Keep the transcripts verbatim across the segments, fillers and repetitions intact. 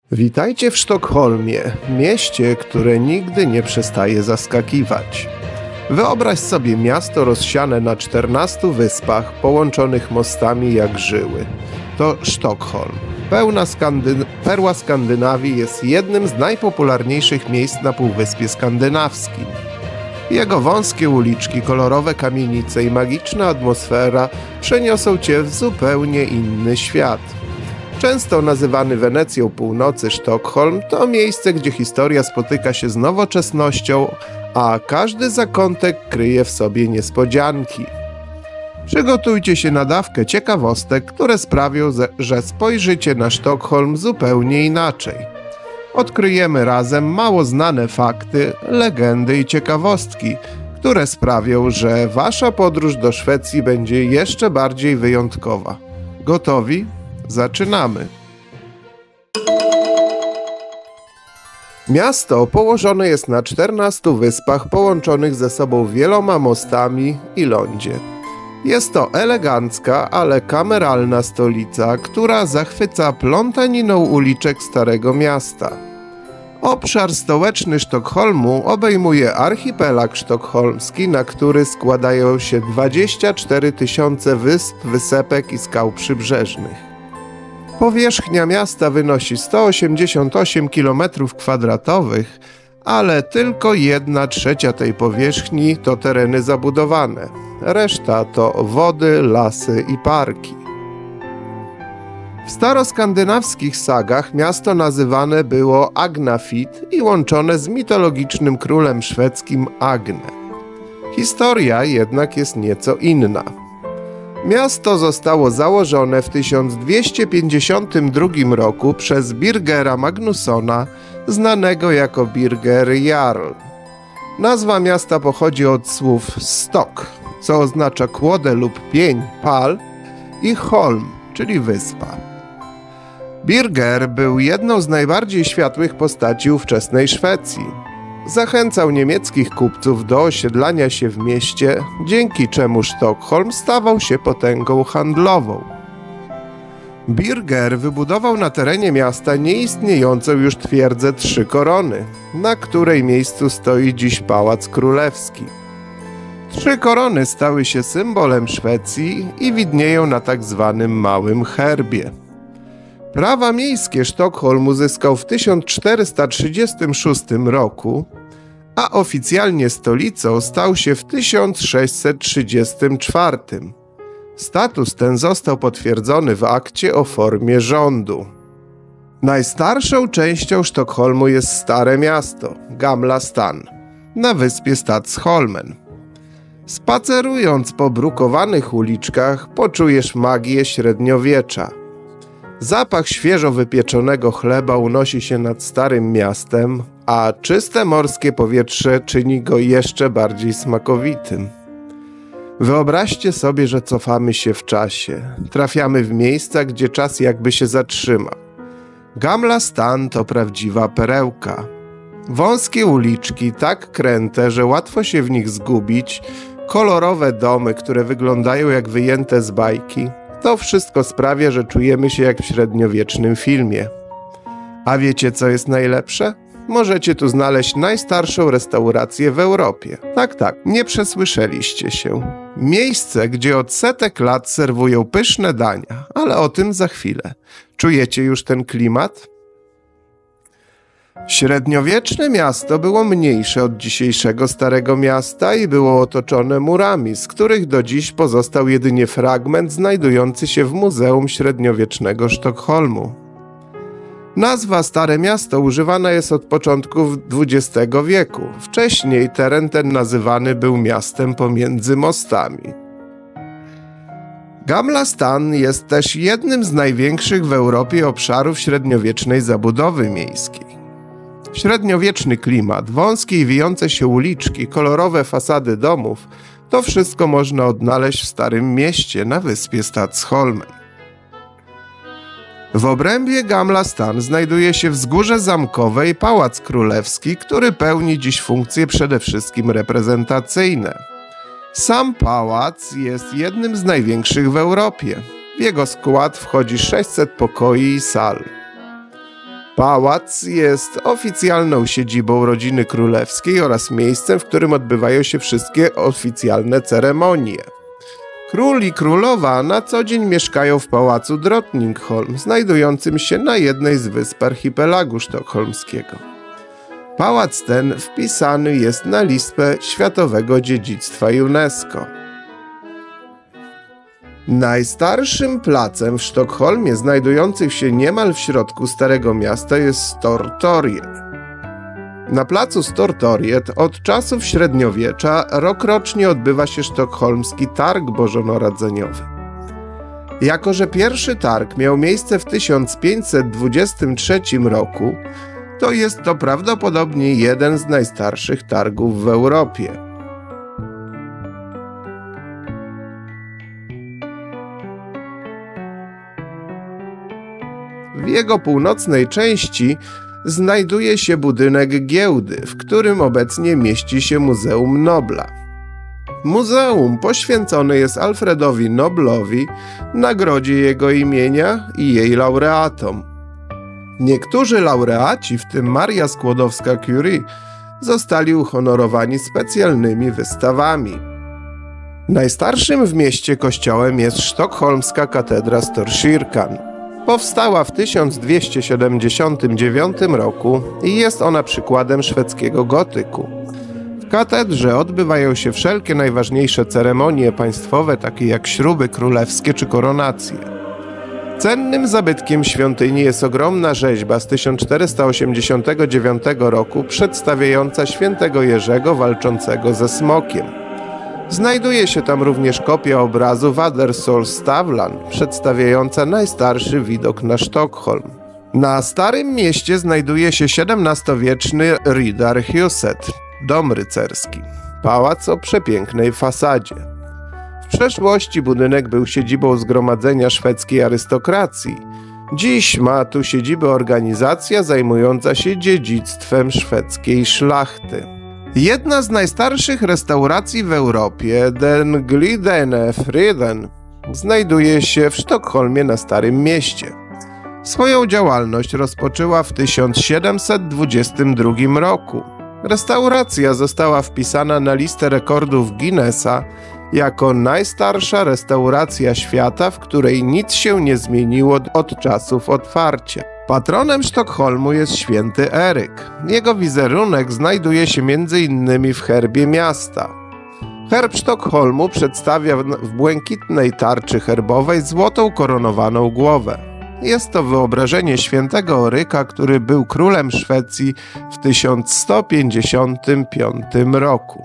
Witajcie w Sztokholmie, mieście, które nigdy nie przestaje zaskakiwać. Wyobraź sobie miasto rozsiane na czternastu wyspach, połączonych mostami jak żyły. To Sztokholm. Pełna Skandyn- perła Skandynawii jest jednym z najpopularniejszych miejsc na Półwyspie Skandynawskim. Jego wąskie uliczki, kolorowe kamienice i magiczna atmosfera przeniosą cię w zupełnie inny świat. Często nazywany Wenecją Północy, Sztokholm to miejsce, gdzie historia spotyka się z nowoczesnością, a każdy zakątek kryje w sobie niespodzianki. Przygotujcie się na dawkę ciekawostek, które sprawią, że spojrzycie na Sztokholm zupełnie inaczej. Odkryjemy razem mało znane fakty, legendy i ciekawostki, które sprawią, że wasza podróż do Szwecji będzie jeszcze bardziej wyjątkowa. Gotowi? Zaczynamy! Miasto położone jest na czternastu wyspach połączonych ze sobą wieloma mostami i lądzie. Jest to elegancka, ale kameralna stolica, która zachwyca plątaniną uliczek Starego Miasta. Obszar stołeczny Sztokholmu obejmuje archipelag sztokholmski, na który składają się dwadzieścia cztery tysiące wysp, wysepek i skał przybrzeżnych. Powierzchnia miasta wynosi sto osiemdziesiąt osiem kilometrów kwadratowych, ale tylko jedna trzecia tej powierzchni to tereny zabudowane. Reszta to wody, lasy i parki. W staroskandynawskich sagach miasto nazywane było Agnafit i łączone z mitologicznym królem szwedzkim Agne. Historia jednak jest nieco inna. Miasto zostało założone w tysiąc dwieście pięćdziesiątym drugim roku przez Birgera Magnussona, znanego jako Birger Jarl. Nazwa miasta pochodzi od słów stok, co oznacza kłodę lub pień, pal, i holm, czyli wyspa. Birger był jedną z najbardziej światłych postaci ówczesnej Szwecji. Zachęcał niemieckich kupców do osiedlania się w mieście, dzięki czemu Sztokholm stawał się potęgą handlową. Birger wybudował na terenie miasta nieistniejącą już twierdzę Trzy Korony, na której miejscu stoi dziś Pałac Królewski. Trzy Korony stały się symbolem Szwecji i widnieją na tak zwanym małym herbie. Prawa miejskie Sztokholm uzyskał w tysiąc czterysta trzydziestym szóstym roku, a oficjalnie stolicą stał się w tysiąc sześćset trzydziestym czwartym. Status ten został potwierdzony w akcie o formie rządu. Najstarszą częścią Sztokholmu jest Stare Miasto, Gamla Stan, na wyspie Stadsholmen. Spacerując po brukowanych uliczkach, poczujesz magię średniowiecza. Zapach świeżo wypieczonego chleba unosi się nad Starym Miastem, a czyste morskie powietrze czyni go jeszcze bardziej smakowitym. Wyobraźcie sobie, że cofamy się w czasie. Trafiamy w miejsca, gdzie czas jakby się zatrzymał. Gamla Stan to prawdziwa perełka. Wąskie uliczki, tak kręte, że łatwo się w nich zgubić, kolorowe domy, które wyglądają jak wyjęte z bajki. To wszystko sprawia, że czujemy się jak w średniowiecznym filmie. A wiecie, co jest najlepsze? Możecie tu znaleźć najstarszą restaurację w Europie. Tak, tak, nie przesłyszeliście się. Miejsce, gdzie od setek lat serwują pyszne dania, ale o tym za chwilę. Czujecie już ten klimat? Średniowieczne miasto było mniejsze od dzisiejszego Starego Miasta i było otoczone murami, z których do dziś pozostał jedynie fragment znajdujący się w Muzeum Średniowiecznego Sztokholmu. Nazwa Stare Miasto używana jest od początków dwudziestego wieku. Wcześniej teren ten nazywany był miastem pomiędzy mostami. Gamla Stan jest też jednym z największych w Europie obszarów średniowiecznej zabudowy miejskiej. Średniowieczny klimat, wąskie i wijące się uliczki, kolorowe fasady domów – to wszystko można odnaleźć w Starym Mieście na wyspie Stadsholmen. W obrębie Gamla Stan znajduje się wzgórze zamkowe i Pałac Królewski, który pełni dziś funkcje przede wszystkim reprezentacyjne. Sam pałac jest jednym z największych w Europie. W jego skład wchodzi sześćset pokoi i sal. Pałac jest oficjalną siedzibą rodziny królewskiej oraz miejscem, w którym odbywają się wszystkie oficjalne ceremonie. Król i królowa na co dzień mieszkają w pałacu Drottningholm, znajdującym się na jednej z wysp archipelagu sztokholmskiego. Pałac ten wpisany jest na listę Światowego Dziedzictwa UNESCO. Najstarszym placem w Sztokholmie, znajdującym się niemal w środku Starego Miasta, jest Stortorget. Na placu Stortorget od czasów średniowiecza rokrocznie odbywa się sztokholmski targ bożonarodzeniowy. Jako że pierwszy targ miał miejsce w tysiąc pięćset dwudziestym trzecim roku, to jest to prawdopodobnie jeden z najstarszych targów w Europie. W jego północnej części znajduje się budynek giełdy, w którym obecnie mieści się Muzeum Nobla. Muzeum poświęcone jest Alfredowi Noblowi, nagrodzie jego imienia i jej laureatom. Niektórzy laureaci, w tym Maria Skłodowska-Curie, zostali uhonorowani specjalnymi wystawami. Najstarszym w mieście kościołem jest sztokholmska katedra Storkyrkan. Powstała w tysiąc dwieście siedemdziesiątym dziewiątym roku i jest ona przykładem szwedzkiego gotyku. W katedrze odbywają się wszelkie najważniejsze ceremonie państwowe, takie jak śluby królewskie czy koronacje. Cennym zabytkiem świątyni jest ogromna rzeźba z tysiąc czterysta osiemdziesiątego dziewiątego roku przedstawiająca świętego Jerzego walczącego ze smokiem. Znajduje się tam również kopia obrazu Wadersolstavlan, przedstawiająca najstarszy widok na Sztokholm. Na Starym Mieście znajduje się siedemnastowieczny Riddarhuset, dom rycerski, pałac o przepięknej fasadzie. W przeszłości budynek był siedzibą zgromadzenia szwedzkiej arystokracji. Dziś ma tu siedzibę organizacja zajmująca się dziedzictwem szwedzkiej szlachty. Jedna z najstarszych restauracji w Europie, Den Glidene Friden, znajduje się w Sztokholmie na Starym Mieście. Swoją działalność rozpoczęła w tysiąc siedemset dwudziestym drugim roku. Restauracja została wpisana na listę rekordów Guinnessa jako najstarsza restauracja świata, w której nic się nie zmieniło od czasów otwarcia. Patronem Sztokholmu jest święty Eryk. Jego wizerunek znajduje się między innymi w herbie miasta. Herb Sztokholmu przedstawia w błękitnej tarczy herbowej złotą koronowaną głowę. Jest to wyobrażenie świętego Eryka, który był królem Szwecji w tysiąc sto pięćdziesiątym piątym roku.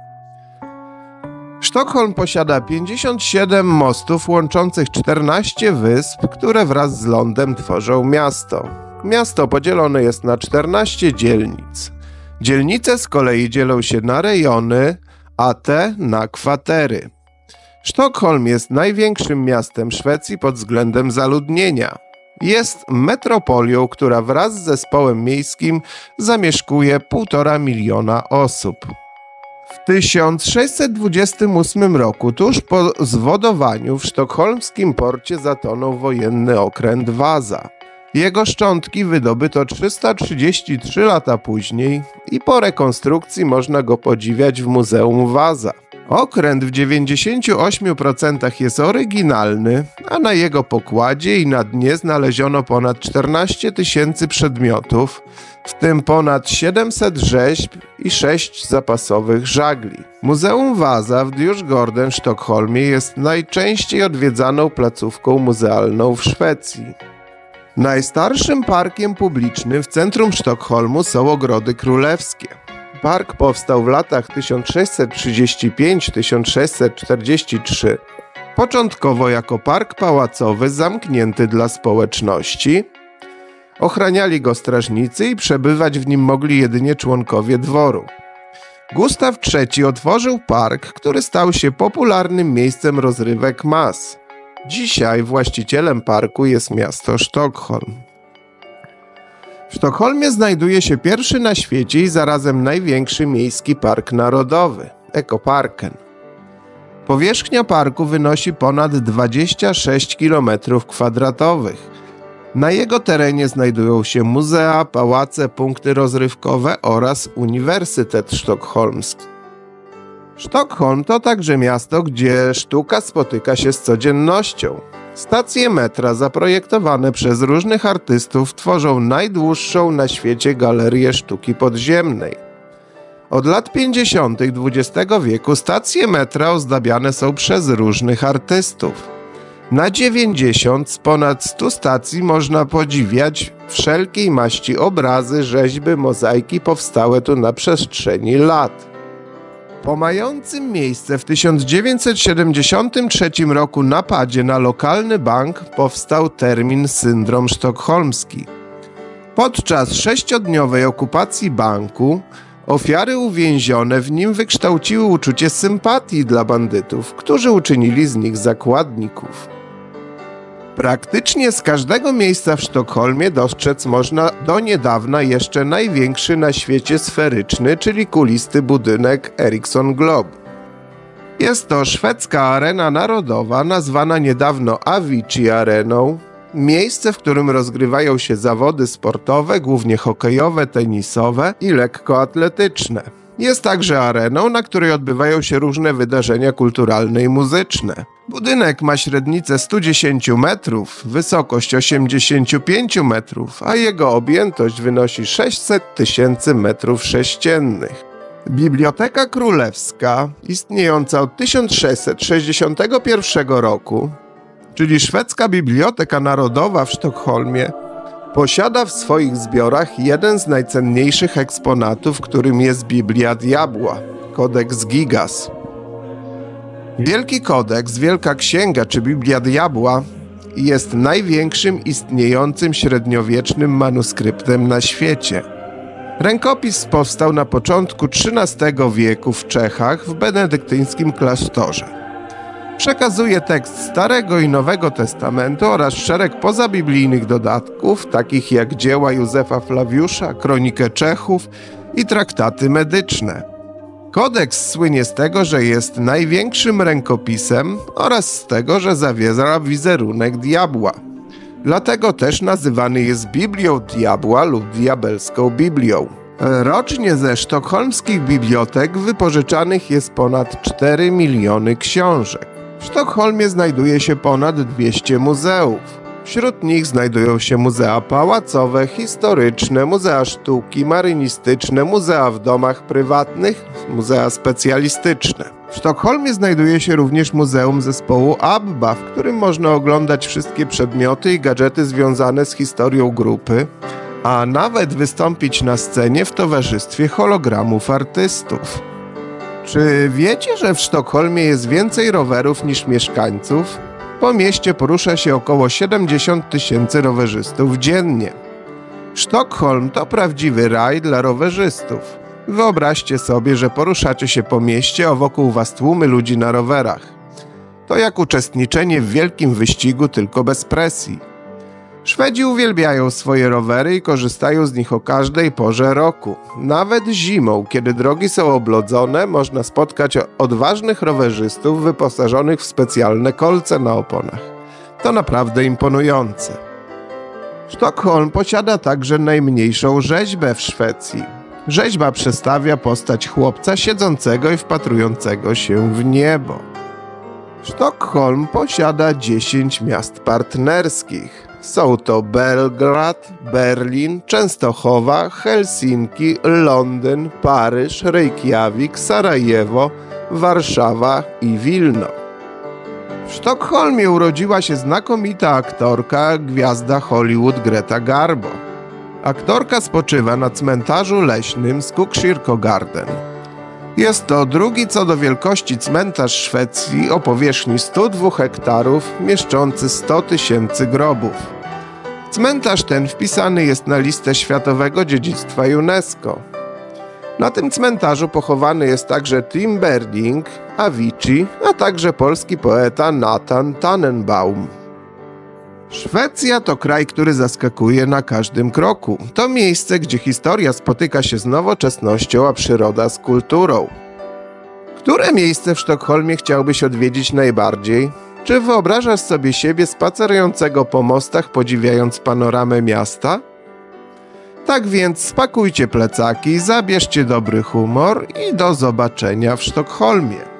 Sztokholm posiada pięćdziesiąt siedem mostów łączących czternaście wysp, które wraz z lądem tworzą miasto. Miasto podzielone jest na czternaście dzielnic. Dzielnice z kolei dzielą się na rejony, a te na kwatery. Sztokholm jest największym miastem Szwecji pod względem zaludnienia. Jest metropolią, która wraz z zespołem miejskim zamieszkuje półtora miliona osób. W tysiąc sześćset dwudziestym ósmym roku, tuż po zwodowaniu, w sztokholmskim porcie zatonął wojenny okręt Wasa. Jego szczątki wydobyto trzysta trzydzieści trzy lata później i po rekonstrukcji można go podziwiać w Muzeum Wasa. Okręt w dziewięćdziesięciu ośmiu procentach jest oryginalny, a na jego pokładzie i na dnie znaleziono ponad czternaście tysięcy przedmiotów, w tym ponad siedemset rzeźb i sześć zapasowych żagli. Muzeum Wasa w Djurgården w Sztokholmie jest najczęściej odwiedzaną placówką muzealną w Szwecji. Najstarszym parkiem publicznym w centrum Sztokholmu są Ogrody Królewskie. Park powstał w latach tysiąc sześćset trzydziestym piątym do tysiąc sześćset czterdziestego trzeciego, początkowo jako park pałacowy zamknięty dla społeczności. Ochraniali go strażnicy i przebywać w nim mogli jedynie członkowie dworu. Gustaw trzeci otworzył park, który stał się popularnym miejscem rozrywek mas. Dzisiaj właścicielem parku jest miasto Sztokholm. W Sztokholmie znajduje się pierwszy na świecie i zarazem największy miejski park narodowy – Ekoparken. Powierzchnia parku wynosi ponad dwadzieścia sześć kilometrów kwadratowych. Na jego terenie znajdują się muzea, pałace, punkty rozrywkowe oraz Uniwersytet Sztokholmski. Sztokholm to także miasto, gdzie sztuka spotyka się z codziennością. Stacje metra zaprojektowane przez różnych artystów tworzą najdłuższą na świecie galerię sztuki podziemnej. Od lat pięćdziesiątych dwudziestego wieku stacje metra ozdabiane są przez różnych artystów. Na dziewięćdziesiąt z ponad stu stacji można podziwiać wszelkiej maści obrazy, rzeźby, mozaiki powstałe tu na przestrzeni lat. Po mającym miejsce w tysiąc dziewięćset siedemdziesiątym trzecim roku napadzie na lokalny bank powstał termin syndrom sztokholmski. Podczas sześciodniowej okupacji banku ofiary uwięzione w nim wykształciły uczucie sympatii dla bandytów, którzy uczynili z nich zakładników. Praktycznie z każdego miejsca w Sztokholmie dostrzec można do niedawna jeszcze największy na świecie sferyczny, czyli kulisty budynek Ericsson Globe. Jest to szwedzka arena narodowa, nazwana niedawno Avicii Areną, miejsce, w którym rozgrywają się zawody sportowe, głównie hokejowe, tenisowe i lekkoatletyczne. Jest także areną, na której odbywają się różne wydarzenia kulturalne i muzyczne. Budynek ma średnicę stu dziesięciu metrów, wysokość osiemdziesięciu pięciu metrów, a jego objętość wynosi sześćset tysięcy metrów sześciennych. Biblioteka Królewska, istniejąca od tysiąc sześćset sześćdziesiątego pierwszego roku, czyli Szwedzka Biblioteka Narodowa w Sztokholmie, posiada w swoich zbiorach jeden z najcenniejszych eksponatów, którym jest Biblia Diabła, Kodeks Gigas. Wielki Kodeks, Wielka Księga czy Biblia Diabła jest największym istniejącym średniowiecznym manuskryptem na świecie. Rękopis powstał na początku trzynastego wieku w Czechach w benedyktyńskim klasztorze. Przekazuje tekst Starego i Nowego Testamentu oraz szereg pozabiblijnych dodatków, takich jak dzieła Józefa Flawiusza, kronikę Czechów i traktaty medyczne. Kodeks słynie z tego, że jest największym rękopisem oraz z tego, że zawiera wizerunek diabła. Dlatego też nazywany jest Biblią Diabła lub Diabelską Biblią. Rocznie ze sztokholmskich bibliotek wypożyczanych jest ponad cztery miliony książek. W Sztokholmie znajduje się ponad dwieście muzeów. Wśród nich znajdują się muzea pałacowe, historyczne, muzea sztuki, marynistyczne, muzea w domach prywatnych, muzea specjalistyczne. W Sztokholmie znajduje się również muzeum zespołu ABBA, w którym można oglądać wszystkie przedmioty i gadżety związane z historią grupy, a nawet wystąpić na scenie w towarzystwie hologramów artystów. Czy wiecie, że w Sztokholmie jest więcej rowerów niż mieszkańców? Po mieście porusza się około siedemdziesiąt tysięcy rowerzystów dziennie. Sztokholm to prawdziwy raj dla rowerzystów. Wyobraźcie sobie, że poruszacie się po mieście, a wokół was tłumy ludzi na rowerach. To jak uczestniczenie w wielkim wyścigu, tylko bez presji. Szwedzi uwielbiają swoje rowery i korzystają z nich o każdej porze roku. Nawet zimą, kiedy drogi są oblodzone, można spotkać odważnych rowerzystów wyposażonych w specjalne kolce na oponach. To naprawdę imponujące. Sztokholm posiada także najmniejszą rzeźbę w Szwecji. Rzeźba przedstawia postać chłopca siedzącego i wpatrującego się w niebo. Sztokholm posiada dziesięć miast partnerskich. Są to Belgrad, Berlin, Częstochowa, Helsinki, Londyn, Paryż, Reykjavik, Sarajewo, Warszawa i Wilno. W Sztokholmie urodziła się znakomita aktorka, gwiazda Hollywood Greta Garbo. Aktorka spoczywa na cmentarzu leśnym Skogskyrkogarden. Jest to drugi co do wielkości cmentarz Szwecji o powierzchni stu dwóch hektarów, mieszczący sto tysięcy grobów. Cmentarz ten wpisany jest na listę Światowego Dziedzictwa UNESCO. Na tym cmentarzu pochowany jest także Tim Bergling, Avicii, a także polski poeta Nathan Tannenbaum. Szwecja to kraj, który zaskakuje na każdym kroku. To miejsce, gdzie historia spotyka się z nowoczesnością, a przyroda z kulturą. Które miejsce w Sztokholmie chciałbyś odwiedzić najbardziej? Czy wyobrażasz sobie siebie spacerującego po mostach, podziwiając panoramę miasta? Tak więc spakujcie plecaki, zabierzcie dobry humor i do zobaczenia w Sztokholmie.